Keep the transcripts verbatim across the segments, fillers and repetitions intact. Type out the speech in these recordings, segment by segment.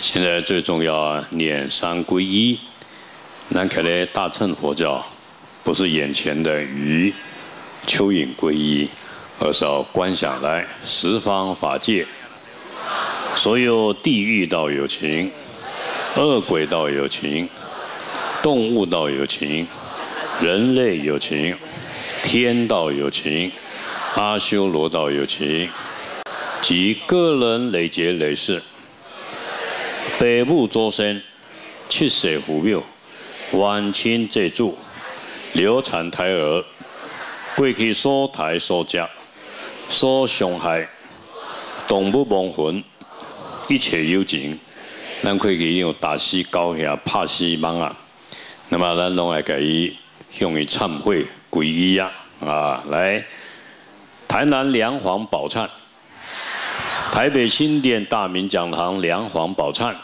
现在最重要啊，念三皈依。那看来大乘佛教不是眼前的鱼、蚯蚓皈依，而是要观想来十方法界，所有地狱道有情，恶鬼道有情，动物道有情，人类有情，天道有情，阿修罗道有情，及个人累劫累世。 父母祖先、七世父母、冤亲债主、流产胎儿，过去所杀所劫、所伤害、动物亡魂，一切有情，咱可以用打死狗遐、拍死蠓啊，那么咱拢来给伊向伊忏悔皈依啊啊！来，台南梁皇宝忏。 台北新店大明讲堂梁皇宝忏，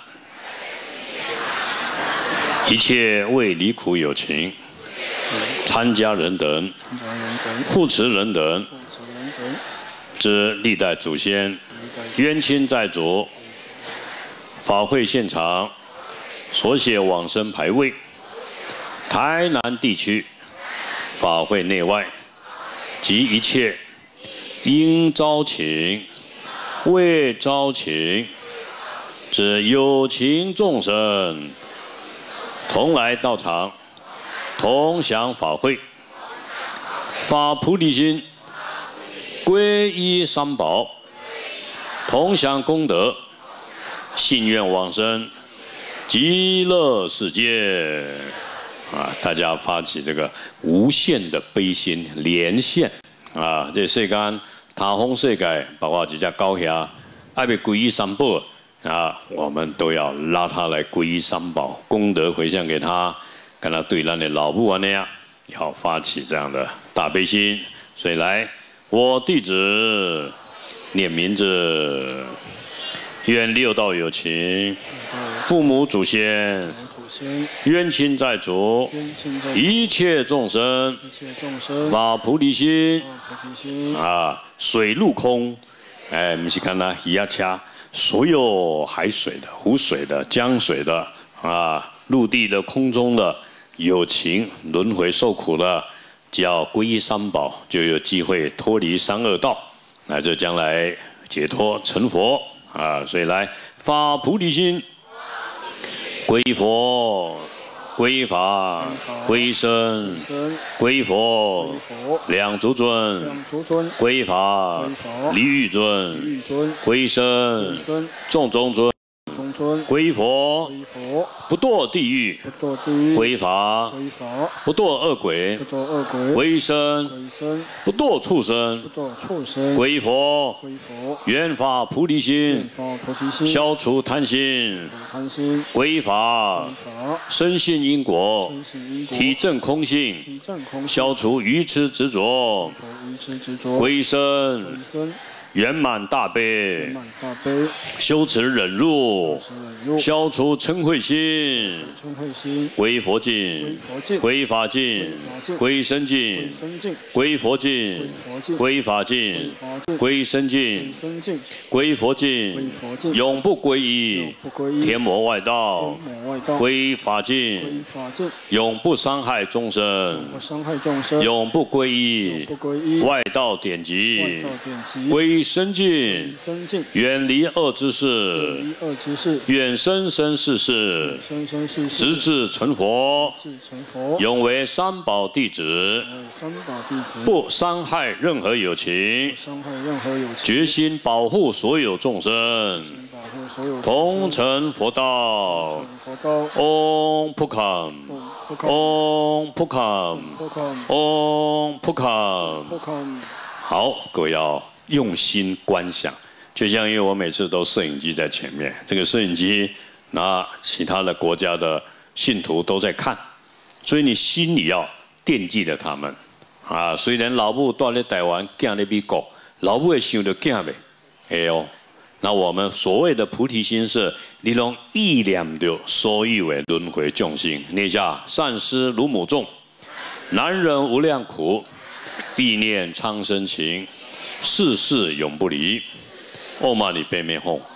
一切为离苦有情，参加人等、护持人等之历代祖先、冤亲债主，法会现场所写往生牌位，台南地区法会内外及一切应招请。 未招请之有情众生，同来到场，同享法会，发菩提心，皈依三宝，同享功德，信愿往生极乐世界。啊，大家发起这个无限的悲心，连线啊，这世间。 他方世界，包括这只狗遐，爱被皈依三宝啊，我们都要拉他来皈依三宝，功德回向给他，跟他对咱的老母那样，要发起这样的大悲心。所以来，我弟子念名字，愿六道有情，父母祖先。 冤亲债主，一切众生，发菩提心啊！水陆空，哎，不是看那鱼啊车，所有海水的、湖水的、江水的啊，陆地的、空中的，有情轮回受苦的，只要皈依三宝，就有机会脱离三恶道，乃至将来解脱成佛啊！所以来发菩提心。 皈依佛，皈依法，皈依僧，皈依佛，两足尊，皈依法，离欲尊，皈依僧，众中尊，皈依佛，不堕地狱，皈依法，不堕恶鬼，皈依僧，不堕畜生，皈依佛，愿发菩提心，消除贪心，皈依法，深信因果，体证空性，消除愚痴执着，皈依僧。 圆满大悲，修持忍辱，消除嗔恚心，皈依佛境，皈依法境，皈依僧境，皈依佛境，皈依法境，皈依僧境，皈依佛境，永不皈依天魔外道，皈依法境，永不伤害众生，永不皈依外道典籍，皈依。 生净，远离恶之事，远生生世世，直至成佛，永为三宝弟子，不伤害任何有情，决心保护所有众生，同成佛道。嗡普康，嗡普康，嗡普康。好，各位要。 用心观想，就像因为我每次都摄影机在前面，这个摄影机，那其他的国家的信徒都在看，所以你心里要惦记着他们啊。虽然老母住在台湾，囝在美国，老母会想到囝未？哎呦，那我们所谓的菩提心是，你拢意念着所有的轮回众生，念下善思如母众，难忍无量苦，必念苍生情。 世世永不离，唵嘛呢叭咪吽，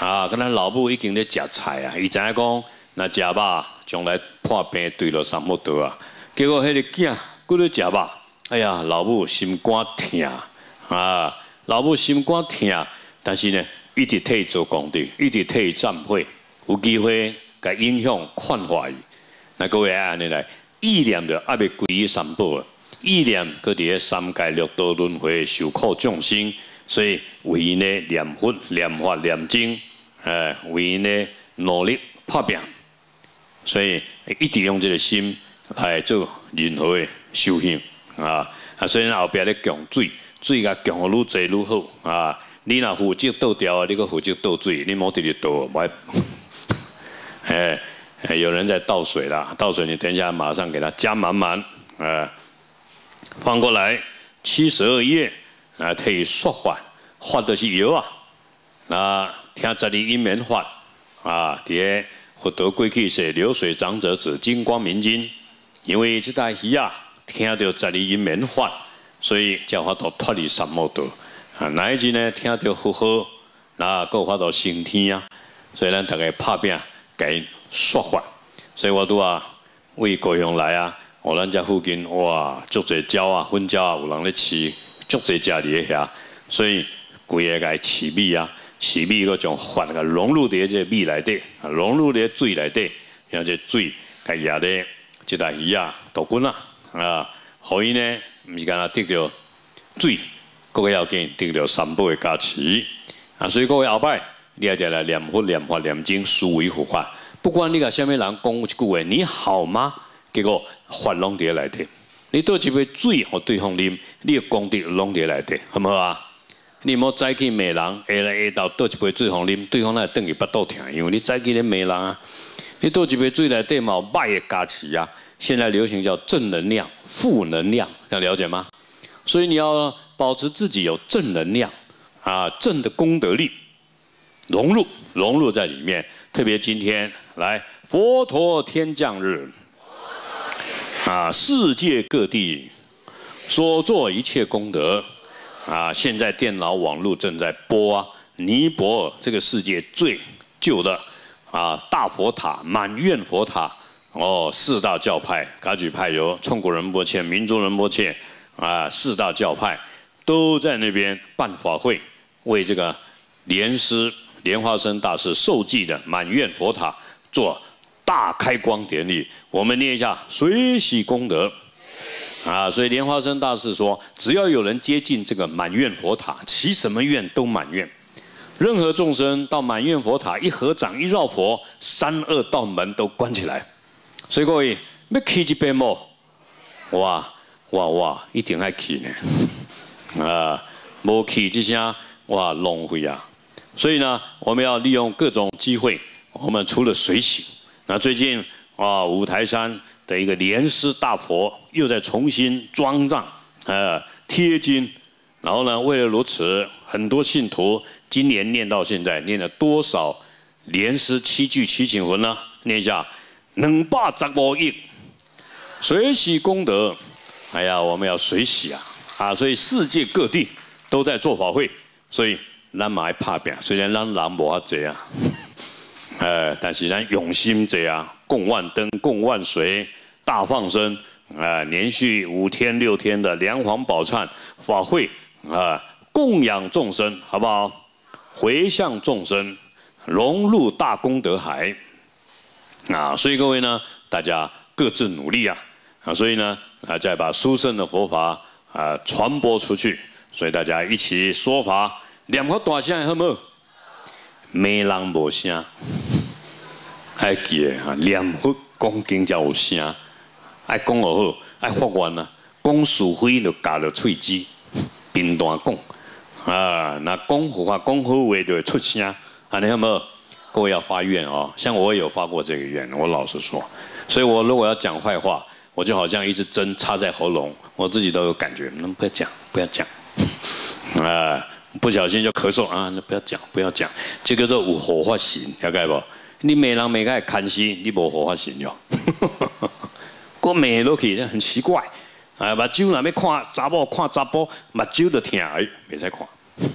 啊，跟咱老母已经咧食菜啊，伊知影讲，若食肉将来破病对了三木道啊。结果迄个囝佫咧食肉，哎呀，老母心肝疼啊，老母心肝疼，但是呢，一直替伊做功德，一直替伊忏悔，有机会甲影响劝化伊。那各位安尼来，意念就还未归于三宝了，意念搁伫咧三界六道轮回受苦众生，所以为因咧念佛、念法、念经。 呃，为因咧努力打拼，所以一直用这个心来做任何的修行啊。啊，所以后壁咧供水，水甲供愈济愈好啊。你若负责倒掉，你搁负责倒水，你莫直直倒，袂。哎，有人在倒水啦，倒水你等一下马上给它加满满，啊，翻过来七十二页啊，替说法，法就是药啊，那。 听十二因缘法啊，伫个佛陀过去是流水长者指金光明经，因为这代鱼啊听到十二因缘法，所以才法度脱离三恶道啊。哪一日呢听到佛号，那够法度升天啊。所以咱大家拍拼，给说法。所以我拄啊为高雄来啊，我咱遮附近哇，足侪鸟啊、粉鸟啊，有人咧饲，足侪只伫咧遐，所以规个个饲米啊。 饲米个将法个融入伫这米内底，融入伫水内底，让这水甲压咧，即台鱼啊大滚啊啊！互伊呢，毋是干那得到水，各个要紧得到三宝的加持啊！所以各位后摆，你要来念佛、念法、念经，思维佛法。不管你甲虾米人讲一句话，你好吗？结果法拢伫内底。你倒一杯水互对方啉，你的功德拢伫内底，好唔好啊？ 你莫早起骂人，下来下到倒一杯水互啉，对方那等于腹肚疼，因为你早起咧骂人啊。你倒一杯水内底嘛有歹的加持啊。现在流行叫正能量、负能量，要了解吗？所以你要保持自己有正能量啊，正的功德力融入融入在里面。特别今天来佛陀天降日啊，世界各地所做一切功德。 啊，现在电脑网络正在播啊，尼泊尔这个世界最旧的啊大佛塔满愿佛塔哦，四大教派，噶举派有冲果仁波切、民族仁波切啊，四大教派都在那边办法会，为这个莲师莲花生大师受记的满愿佛塔做大开光典礼。我们念一下随喜功德。 啊，所以莲花生大师说，只要有人接近这个满愿佛塔，祈什么愿都满愿。任何众生到满愿佛塔一合掌一绕佛，三恶道门都关起来。所以各位要去一遍冇？哇哇哇，一定要去呢！啊，无去这下哇浪费啊！所以呢，我们要利用各种机会，我们除了水洗，那最近啊五台山。 的一个莲师大佛又在重新装藏，呃，贴金，然后呢，为了如此，很多信徒今年念到现在，念了多少莲师七句七请文呢？念一下，两百十五亿，随喜功德。哎呀，我们要随喜啊！啊，所以世界各地都在做法会，所以咱嘛爱拍拼，虽然咱人无遐济啊，呃，但是咱用心济啊，供万灯，供万水。 大放生啊，连续五天六天的梁皇宝忏法会啊，供养众生，好不好？回向众生，融入大功德海啊！所以各位呢，大家各自努力啊啊！所以呢啊，再把殊胜的佛法啊传播出去，所以大家一起说法，念佛大声好不好？没人无声，还记得啊，念佛讲经才有声。 爱讲就好，爱发愿啊！讲是非就夹着喙齿，平淡讲啊。那讲佛法、讲好话就会出声，安尼好不好？各位要发愿哦，像我也有发过这个愿，我老实说。所以我如果要讲坏话，我就好像一支针插在喉咙，我自己都有感觉。那不要讲，不要讲啊！不小心就咳嗽啊，那不要讲，不要讲。这个叫有护法神，了解不？你骂人骂个看死，你无护法神哟。我骂落去，很奇怪。啊，目睭若要看查某看查甫，目睭就疼，哎，袂使看。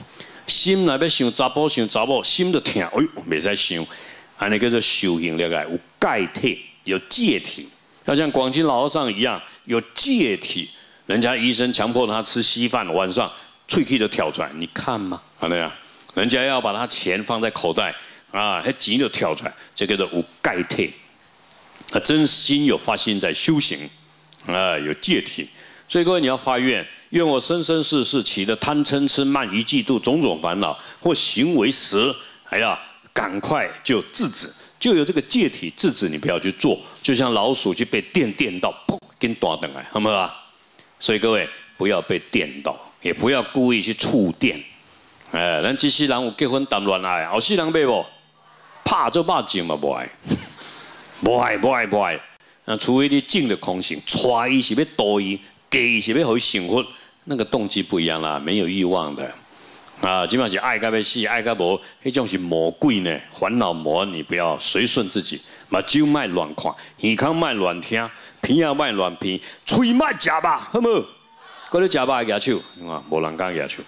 心若要想查甫想查某，心就痛，哎呦，袂使想，安尼叫做修行了解，有戒体，有戒体，要像广清老和尚一样有戒体。人家医生强迫他吃稀饭，晚上喙齿就跳出来，你看嘛，好那样，人家要把他钱放在口袋啊，那钱就跳出来，这个叫做有戒体。啊，真心有发心在修行，啊，有戒体。所以各位你要发愿，愿我生生世世起的贪嗔痴慢疑嫉妒种种烦恼或行为时，哎呀，赶快就制止，就有这个戒体制止你不要去做。就像老鼠去被电电到，砰，跟大等来，好不好？所以各位不要被电到，也不要故意去触电。哎，咱这世人有结婚谈恋爱，后世人要无？怕就怕静嘛，不爱，不爱不爱不爱。那除非你静的空性，带伊是要度伊。给是要互伊幸福，那个动机不一样啦，没有欲望的啊，基本上是爱到要死，爱到无，迄种是魔鬼呢，烦恼魔，你不要随顺自己，目睭莫乱看，耳孔莫乱听，鼻仔莫乱鼻，嘴莫食肉，好无？搁咧食肉举手，啊，无人敢举手。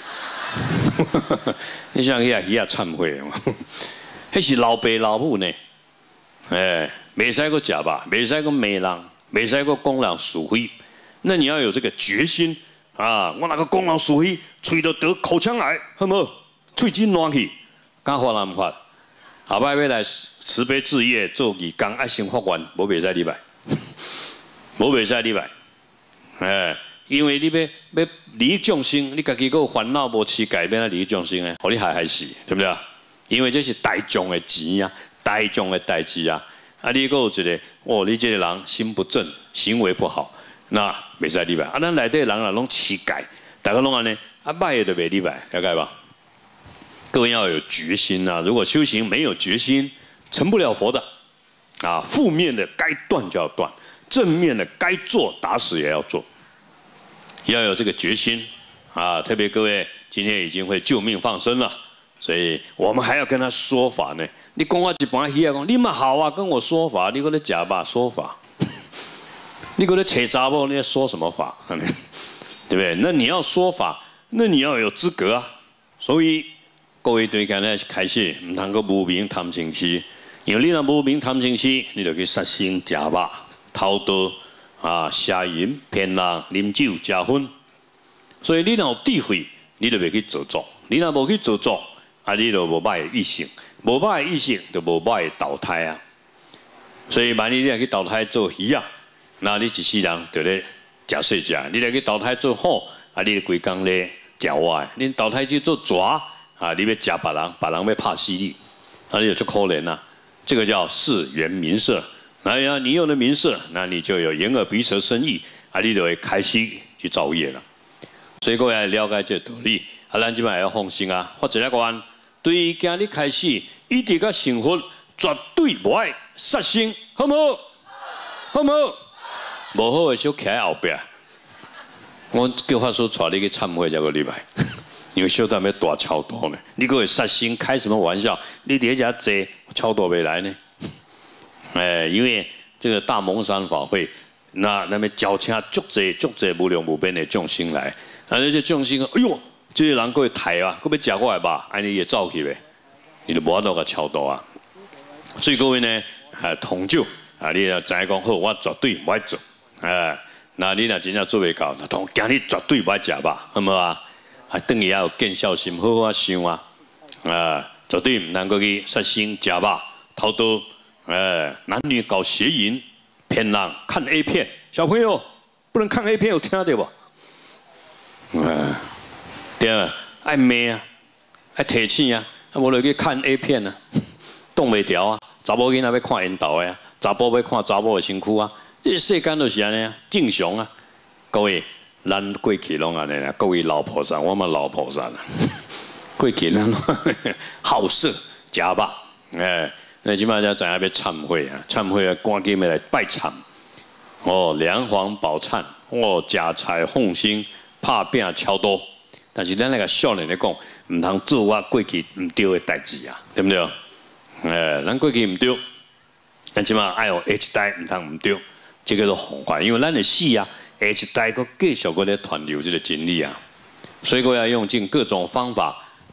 你想遐鱼啊忏悔，迄是老爸老母呢，哎，袂使搁食肉，袂使搁骂人，袂使搁讲人是非。那你要有这个决心啊！我那个讲人是非，吹到得口腔癌，好无？喙齿烂去，敢发难唔发？后摆要来慈悲置业做义工，爱先发愿，无袂使礼拜，无袂使礼拜。哎，因为你要要利益众生，你家己个烦恼无持改变啊，利益众生呢，互你害害死，对不对？因为这是大众的钱啊，大众的代志啊。啊，你个有一个，哦，你这个人心不正，行为不好。那袂使礼拜，啊，咱内底人啊拢乞丐，大家拢安尼，啊歹的就袂礼拜，了解吧？各位要有决心啊！如果修行没有决心，成不了佛的。啊，负面的该断就要断，正面的该做打死也要做，要有这个决心啊！特别各位今天已经会救命放生了，所以我们还要跟他说法呢。你讲我一般鱼啊，讲你嘛好啊，跟我说法，你搁咧假吧说法。你搁咧扯查某，你在说什么法？对不对？那你要说法，那你要有资格啊。所以各位对今日开始，唔通个无明贪嗔痴，因为你若无明贪嗔痴，你就去杀生、食肉、偷盗啊、邪淫、骗人、啉酒、食薰。所以你若有智慧，你就袂去做作；你若无去做作，啊，你就无歹的异性，无歹的异性就无歹的投胎啊。所以万一你若去投胎做鱼啊，那你一世人就咧食细食，你来去投胎做好，啊，你规工咧食我，你投胎去做蛇，啊，你要食别人，别人要拍死你，啊，你就足可怜啊。这个叫世缘名色。哎呀，你有了名色，那你就有眼耳鼻舌身意，啊，你就会开始去造业了。所以各位了解这道理，啊，咱即摆要放心啊，发一个愿，对于今日开始，一直到幸福，绝对无爱杀生，好无？好无？无好的小徛在后壁，我叫法师带你去忏悔，才个礼拜，因为小蛋要大超度呢。你个会杀生，开什么玩笑？你伫遐坐，超度未来呢？哎，因为这个大蒙山法会，那那边招请足侪足侪无量无边的众生来，啊，那些众生，哎呦，这些人个会抬啊，个要食我来吧，安尼也走去呗，你就无法度个超度啊。所以各位呢，啊，同就啊，你要知影讲好，我绝对唔爱做。哎，那你若真正做袂到，那同今日绝对不爱食肉，好唔好啊？啊，等于也有见孝心，好好想啊，啊，绝对唔能够去杀生、食肉、偷盗，哎，男女搞邪淫、骗人、看 A 片，小朋友不能看 A 片，有听到无？啊，对啊，爱骂啊，爱提醒啊，啊，无落去看 A 片啊，挡袂牢啊，查某囡仔要看缘投的啊，查甫要看查某的身躯啊。这世间都是安尼啊，正常啊。各位，咱过去拢安尼啦。各位老菩萨，我嘛老菩萨啦。过去咱好色假吧，哎，那即摆才知影要忏悔啊，忏悔啊，赶紧要来拜忏。哦，梁皇宝忏，哦，假财奉心，拍拼超多。但是咱那个少年来讲，唔通做我过去唔对的代志啊，对不对？哎，咱过去唔对，但即摆爱有下一代唔通唔对。这个叫做弘法，因为咱的死啊，下一代个继续个咧传流这个真理啊，所以我要用尽各种方法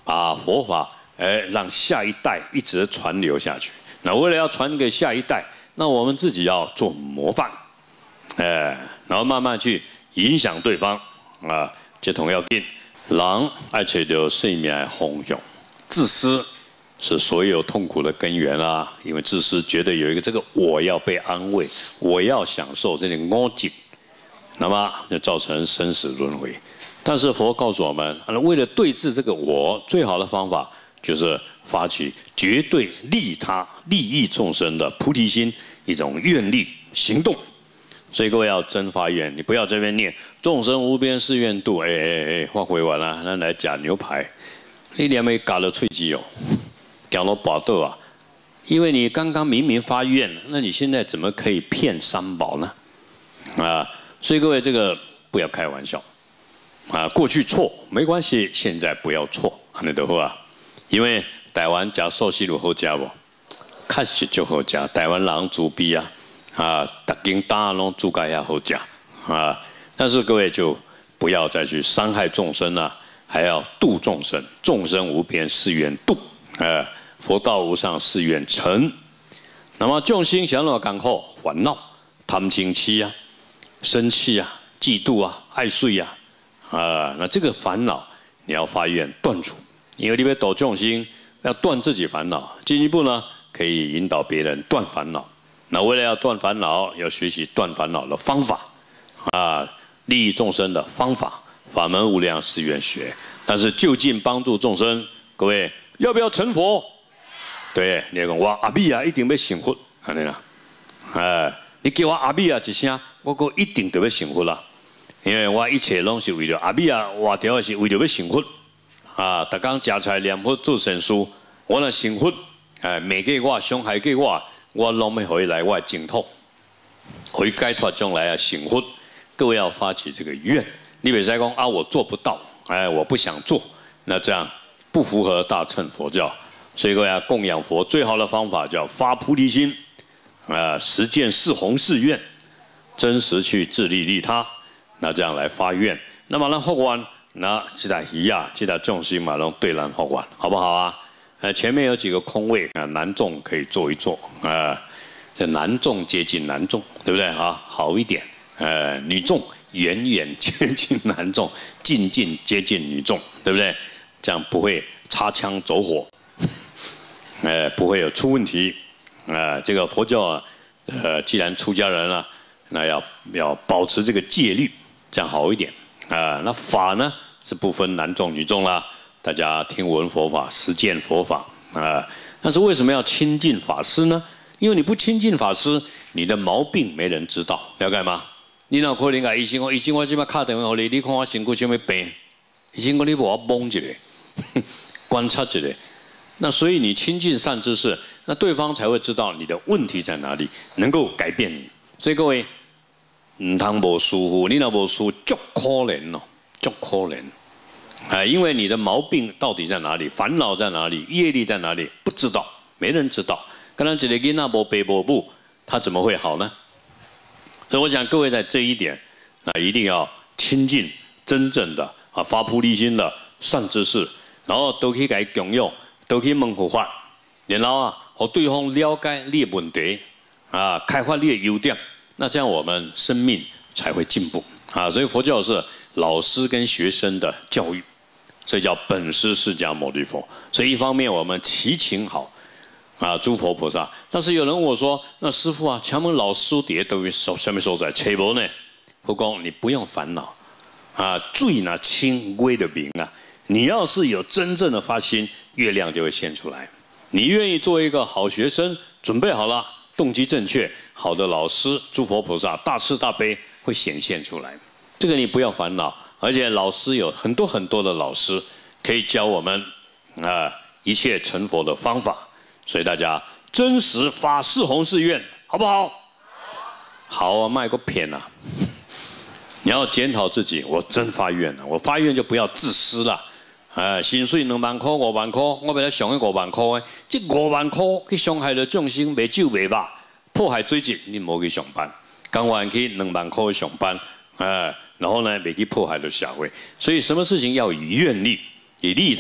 把佛法哎让下一代一直传流下去。那为了要传给下一代，那我们自己要做模范，哎，然后慢慢去影响对方啊。这同要紧，人爱找到生命的方向，自私是所有痛苦的根源啊！因为自私觉得有一个这个我要被安慰，我要享受这种我境，那么就造成生死轮回。但是佛告诉我们，为了对治这个我，最好的方法就是发起绝对利他、利益众生的菩提心，一种愿力行动。所以各位要真发愿，你不要这边念众生无边誓愿度，哎哎哎，话回完了，那来夹牛排，你连没嘎了脆鸡哦，搞了饱豆啊！因为你刚刚明明发愿，那你现在怎么可以骗三宝呢？啊，所以各位这个不要开玩笑啊！过去错没关系，现在不要错，你懂啊？因为台湾食素食有好食无？确实就好食，台湾人自闭啊。啊，大间大拢煮该也好食啊，但是各位就不要再去伤害众生了、啊，还要度众生。众生无边誓愿度，呃，佛道无上誓愿成。那么众生想要干好烦恼、贪嗔痴啊、生气啊、嫉妒啊、爱睡啊，啊，那这个烦恼你要发愿断除，因为你要度众生，要断自己烦恼。进一步呢，可以引导别人断烦恼。那为了要断烦恼，要学习断烦恼的方法，啊，利益众生的方法，法门无量誓愿学。但是就近帮助众生，各位要不要成佛？对，你讲我阿弥啊，一定要成佛，安尼啦。哎，你叫我阿弥啊一声，我个一定就要成佛啦。因为我一切拢是为了阿弥啊，活着的是为了要成佛。啊，逐工食菜念佛做善事，我若成佛，哎，骂过我，伤害过我。我拢要回来，我净土，回解脱将来啊成佛。各位要发起这个愿，你别再讲啊，我做不到，哎，我不想做，那这样不符合大乘佛教。所以各位要供养佛最好的方法叫发菩提心，啊，实践四弘誓愿，真实去自利利他，那这样来发愿，那么咱福愿，那这台鱼啊，这台众生嘛，拢对咱福愿，好不好啊？呃，前面有几个空位啊，男众可以坐一坐啊，这男众接近男众，对不对啊？好一点，呃，女众远远接近男众，近近接近女众，对不对？这样不会擦枪走火，呃，不会有出问题，啊、呃，这个佛教啊，呃，既然出家人了、啊，那要要保持这个戒律，这样好一点啊、呃。那法呢是不分男众女众啦。大家听闻佛法，实践佛法啊！但是为什么要亲近法师呢？因为你不亲近法师，你的毛病没人知道，了解吗？你哪可能甲医生讲，医生我即摆打电话给你，你看我身躯什么病？医生讲你帮我摸一下，观察一下。那所以你亲近善知识，那对方才会知道你的问题在哪里，能够改变你。所以各位，唔通无师傅，你若无师，足可怜哦，足可怜。啊，因为你的毛病到底在哪里，烦恼在哪里，业力在哪里，不知道，没人知道。刚才一个囡仔无爸无母，他怎么会好呢？所以我想各位在这一点，那一定要亲近真正的啊发菩提心的善知识，然后都可以给供养，都可以问佛法，然后啊，和对方了解你的问题啊，开发你的优点，那这样我们生命才会进步啊。所以佛教是老师跟学生的教育。所以叫本师释迦牟尼佛。所以一方面我们祈请好啊，诸佛菩萨。但是有人问我说：“那师父啊，请问老师底下都有什什么所在？切无呢？”佛讲你不用烦恼啊，水呢清，微的明啊。你要是有真正的发心，月亮就会现出来。你愿意做一个好学生，准备好了，动机正确，好的老师，诸佛菩萨大慈大悲会显现出来。这个你不要烦恼。而且老师有很多很多的老师可以教我们啊一切成佛的方法，所以大家真实发四弘誓愿，好不好？好啊，卖个骗啊！你要检讨自己，我真发愿了，我发愿就不要自私了。啊，薪水两万块、五万块，我为了上个五万块的，这五万块去伤害了众生，卖酒卖肉，迫害罪质，你唔好去上班，甘愿去两万块去上班，哎。然后呢，别去迫害了社会，所以什么事情要以愿力、以利他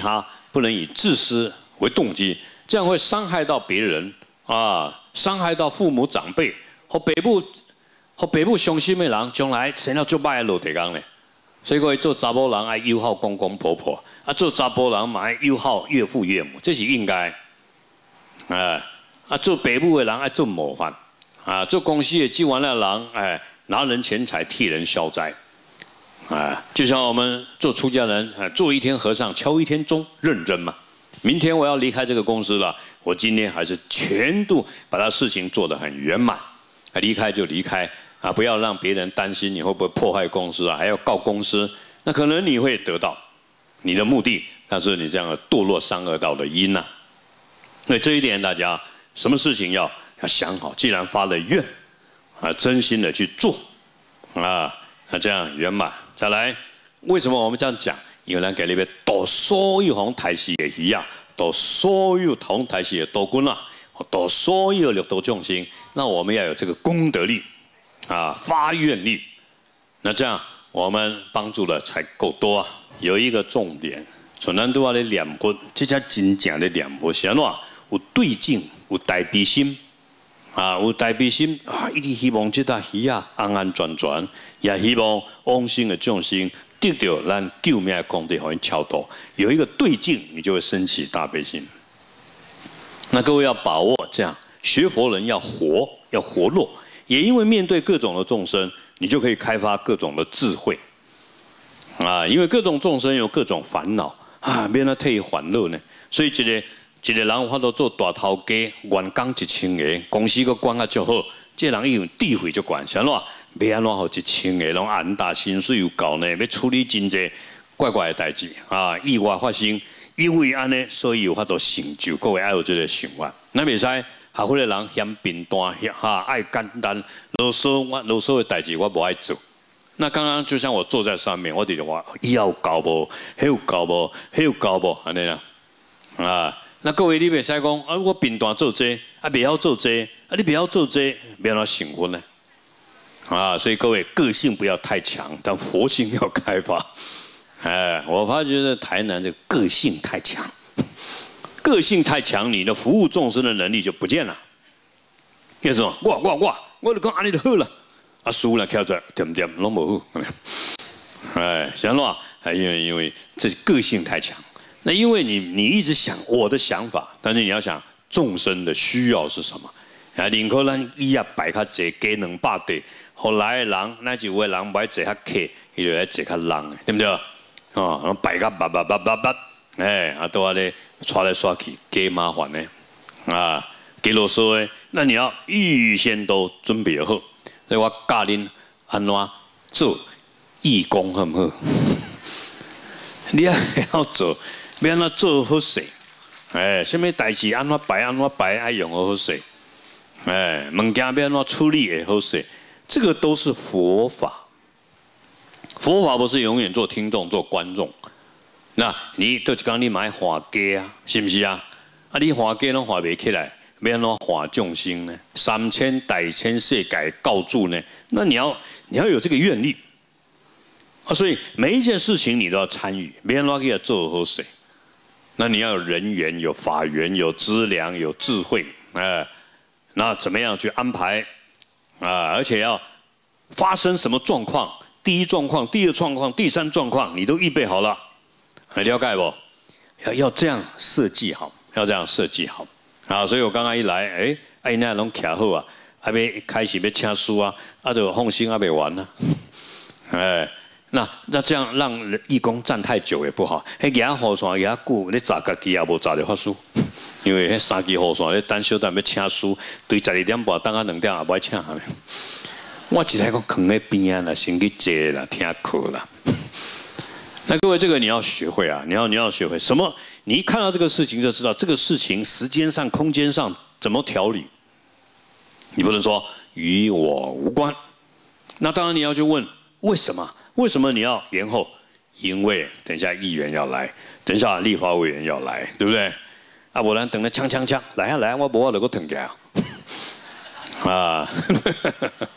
不能以自私为动机，这样会伤害到别人啊，伤害到父母长辈和北部和北部伤心的人，将来生了就歹的落地工呢。所以各位做查某人爱友好公公婆婆，啊做查甫人嘛爱友好岳父岳母，这是应该。哎，啊做北部的人爱做模范，啊做公司的机关的人，哎拿人钱财替人消灾。 啊，就像我们做出家人，啊，做一天和尚敲一天钟，认真嘛。明天我要离开这个公司了，我今天还是全度把它事情做得很圆满。啊，离开就离开啊，不要让别人担心你会不会破坏公司啊，还要告公司。那可能你会得到你的目的，但是你这样堕落三恶道的因呐、啊。所以这一点大家什么事情要要想好。既然发了愿，啊，真心的去做，啊，那这样圆满。 再来，为什么我们这样讲？因为咱给里边度所有红台戏的鱼啊，度所有同台戏的多棍啊，度所有六道众生，那我们要有这个功德力啊，发愿力。那这样我们帮助的才够多啊。有一个重点，像咱都要咧念佛，这才真正的念佛是安怎？有对境，有大悲心。 啊，有大悲心啊，一直希望这只鱼啊安安全全，也希望往生的众生得到咱救命的功德，互因超度。有一个对境，你就会升起大悲心。那各位要把握这样，学佛人要活，要活络，也因为面对各种的众生，你就可以开发各种的智慧。啊，因为各种众生有各种烦恼啊，免得替伊烦恼呢，所以这个。 一个人有法度做大头家，员工一千个，公司个管啊足好，这个人伊有智慧足悬，是安怎？要安怎好一千个拢安大薪水又高呢？要处理真济怪怪的代志啊，意外发生，因为安尼，所以有法度成就。各位爱有这个想法，那袂使学会的人嫌平淡，哈爱简单，啰嗦我啰嗦的代志我无爱做。那刚刚就像我坐在上面，我直话伊有够无，迄有够无，迄有够无，安尼啦，啊。 那各位，你袂使讲啊！我平淡做这，啊，袂晓做这，啊，你袂晓做这，要哪成婚呢？啊，所以各位个性不要太强，但佛性要开发。哎，我发觉在台南这个性太强，个性太强，你的服务众生的能力就不见了。为什么？我我我，我就讲安尼就好了，啊，输了跳出来点点拢无好。哎，想喏，还因为因为这个性太强。 那因为你你一直想我的想法，但是你要想众生的需要是什么？啊，宁可咱伊也摆较济，加两百块，后来的人，那就有的人买坐较客，伊就来坐较人，对不对？哦，然后摆较叭叭叭叭叭，哎，啊，都要咧刷来刷去，加麻烦呢，啊，加啰嗦的。那你要预先都准备好，所以我教恁安怎做义工好唔好？你也要做。 要安怎做好势，哎，什么代志安怎摆安怎摆，爱用好势，哎，物件要安怎处理也好势，这个都是佛法。佛法不是永远做听众、做观众。那你都是讲你买画家啊，是不是啊？啊，你画家拢画袂起来，要安怎画众生呢？三千大千世界告注呢？那你要你要有这个愿力啊，所以每一件事情你都要参与，要安怎给它做好势。 那你要有人缘、有法缘、有资粮、有智慧，哎、呃，那怎么样去安排啊？而且要发生什么状况，第一状况、第二状况、第三状况，你都预备好了，很了解不？要要这样设计好，要这样设计好啊！所以我刚刚一来，哎，哎那拢徛好啊，还没开始要请书啊，啊就放心还没完呢，哎。 那那这样让义工站太久也不好。迄野雨伞野久，你砸家己也无砸着发书，因为迄三支雨伞，你等小等要请书，对十二点半等啊两点也不爱请呢。我一来讲囥在边啊啦，先去坐啦，听课啦。那各位，这个你要学会啊，你要你要学会什么？你一看到这个事情就知道这个事情时间上、空间上怎么调理。你不能说与我无关。那当然你要去问为什么？ 为什么你要延后？因为等一下议员要来，等一下立法委员要来，对不对？啊，不然等了锵锵锵，来啊来啊，我无法能够腾起来啊！啊，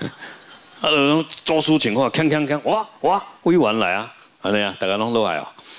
啊，做事情况锵锵锵，哇哇，委员来啊，安尼啊，大家拢落来啊，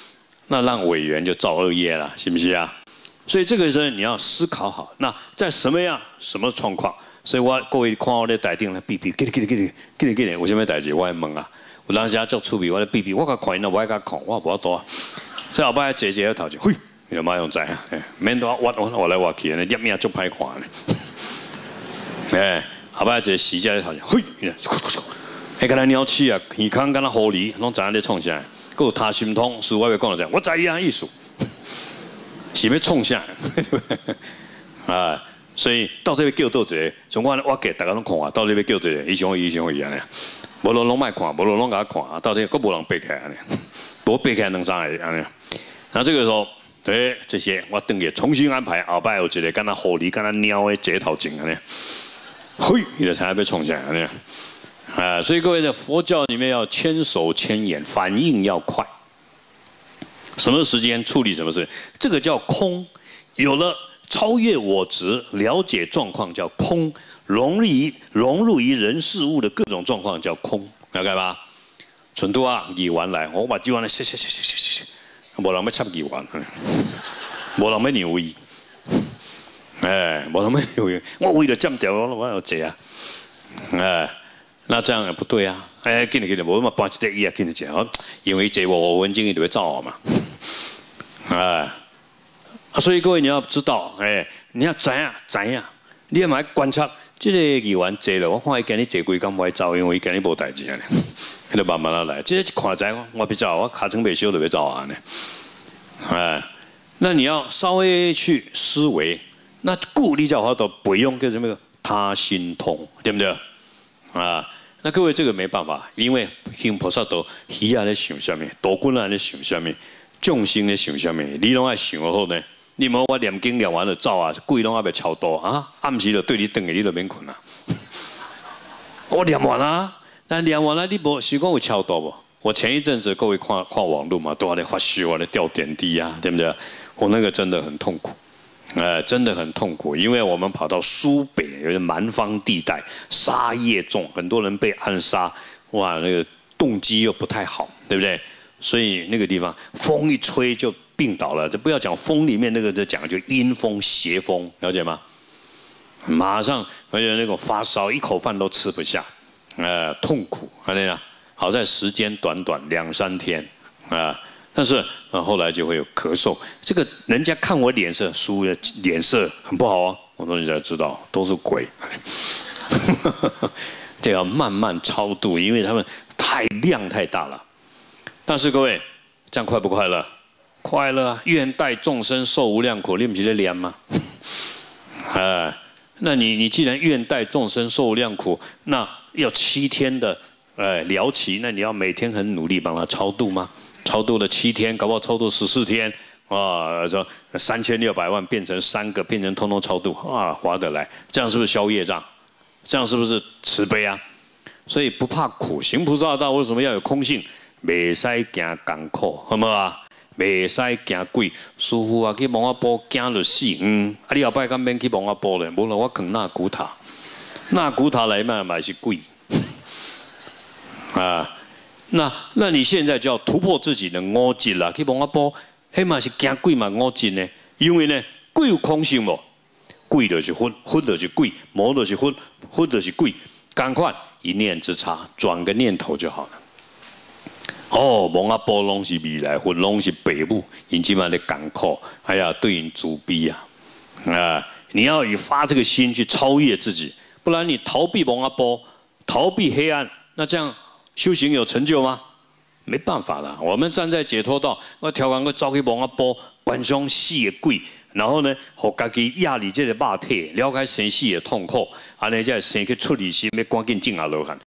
那让委员就造恶业了，是不是啊？所以这个时候你要思考好，那在什么样什么状况？所以我各位看我咧台顶咧比比，给你给你给你给你给你，有啥物代志我会问啊。有当时啊足趣味，我咧比比，我甲看因，我爱甲看，我无多。所以后摆坐坐喺头前，嘿，你就马上知啊，免多挖挖挖来挖去，你入面足歹看咧。哎，后摆坐死只喺头前，嘿，迄敢若鸟鼠啊，耳孔敢若狐狸，拢知影咧创啥？佮有他心通，事我要讲就这，我知影意思，是要创啥？啊，所以到底要叫倒一个？像我我给大家拢看啊，到底要叫倒一个？伊想伊想伊安尼，无路拢莫看，无路拢甲我看啊，到底佫无人爬起来安尼，无爬起来两三个安尼。那这个时候，对这些我等于重新安排，后摆有一个敢若狐狸、敢若鸟的舌头前安尼，嘿，伊就才要创啥安尼。啊，所以各位在佛教里面要千手千眼，反应要快。什么时间处理什么事？这个叫空。有了超越我执，了解状况叫空；融入于融入于人事物的各种状况叫空，了解吧？纯度啊，语完来，我把语完来，谢谢谢谢谢谢，无人要插语完，无人要让位，哎，无人要让位，我为了占掉，我我要坐啊，哎。那这样也不对啊！哎，给你给你，我嘛搬一块椅啊，给你讲，因为这我五分钟你就会走嘛，哎，所以各位你要知道，哎，你要知影知影，你要买观察，这个议员坐了，我看伊今日坐几工袂走，因为伊今日无代志啊，迄个慢慢啊来，这一看知我别走，我尻川未烧就要走啊呢，哎，那你要稍微去思维，那故你才有法度培养叫什么他心通，对不对？啊，那各位这个没办法，因为行菩萨道，鱼啊在想什么，道君啊在想什么，众生在想什么，你拢爱想好呢。你莫我念经念完了走啊，鬼拢还袂超度啊，暗时就对你等下你就免困啊。我念完啦，那念完了你无是讲有超度不？我前一阵子各位看看网络嘛，都还在发烧啊，在吊点滴啊，对不对？我那个真的很痛苦。呃，真的很痛苦，因为我们跑到苏北，有点蛮荒地带，杀业重，很多人被暗杀，哇，那个动机又不太好，对不对？所以那个地方风一吹就病倒了，这不要讲风里面那个，就讲就阴风邪风，了解吗？马上而且那种发烧，一口饭都吃不下，呃，痛苦，看见没有？好在时间短短两三天，啊、呃。但是，呃，后来就会有咳嗽。这个人家看我脸色，输的脸色很不好啊。我说你才知道，都是鬼。这要慢慢超度，因为他们太量太大了。但是各位，这样快不快乐？快乐啊！愿代众生受无量苦，你不是在念吗？哎，那你你既然愿代众生受无量苦，那要七天的呃疗期，那你要每天很努力帮他超度吗？超度了七天，搞不好超度十四天，啊，说三千六百万变成三个，变成通通超度，啊，划得来，这样是不是消业障？这样是不是慈悲啊？所以不怕苦，行菩萨道为什么要有空性？袂使惊艰苦，好唔好啊？袂使惊鬼，师傅啊，去蒙阿波惊就死，嗯，啊，你后摆敢免去蒙阿波咧？无论我扛那古塔，那古塔来嘛嘛是鬼，啊。那那你现在就要突破自己的五执啦，去望阿波，迄嘛是惊鬼嘛五执呢？因为呢，鬼有空性无？鬼就是佛，佛就是鬼，魔就是佛，佛就是鬼。赶快一念之差，转个念头就好了。哦，望阿波拢是未来，佛拢是爸母，因即嘛咧艰苦，哎呀，对因慈悲啊！啊，你要以发这个心去超越自己，不然你逃避望阿波，逃避黑暗，那这样。修行有成就吗？没办法啦，我们站在解脱道，我调完个走去望阿波，观想死的鬼，然后呢，互家己压力这个肉体，了解生死的痛苦，安尼才生去出离心，要赶紧静下落来。